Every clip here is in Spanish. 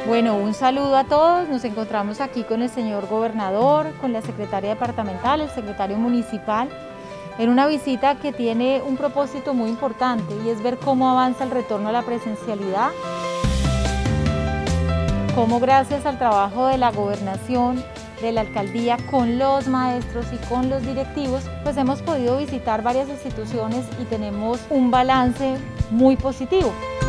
Bueno, un saludo a todos. Nos encontramos aquí con el señor gobernador, con la secretaria departamental, el secretario municipal, en una visita que tiene un propósito muy importante y es ver cómo avanza el retorno a la presencialidad, cómo gracias al trabajo de la gobernación, de la alcaldía con los maestros y con los directivos, pues hemos podido visitar varias instituciones y tenemos un balance muy positivo.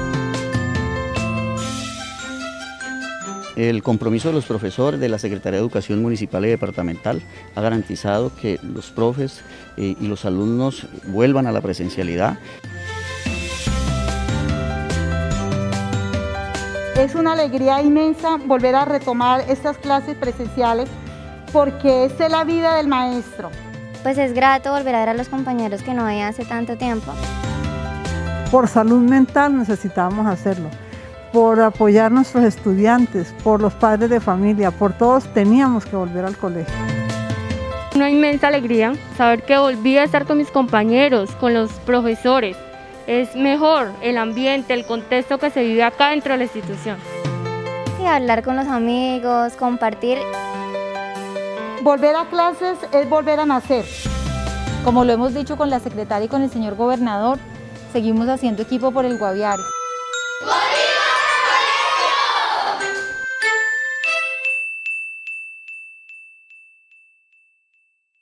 El compromiso de los profesores de la Secretaría de Educación Municipal y Departamental ha garantizado que los profes y los alumnos vuelvan a la presencialidad. Es una alegría inmensa volver a retomar estas clases presenciales porque es la vida del maestro. Pues es grato volver a ver a los compañeros que no veía hace tanto tiempo. Por salud mental necesitábamos hacerlo, por apoyar a nuestros estudiantes, por los padres de familia, por todos teníamos que volver al colegio. Una inmensa alegría saber que volví a estar con mis compañeros, con los profesores. Es mejor el ambiente, el contexto que se vive acá dentro de la institución. Y hablar con los amigos, compartir. Volver a clases es volver a nacer. Como lo hemos dicho con la secretaria y con el señor gobernador, seguimos haciendo equipo por el Guaviare.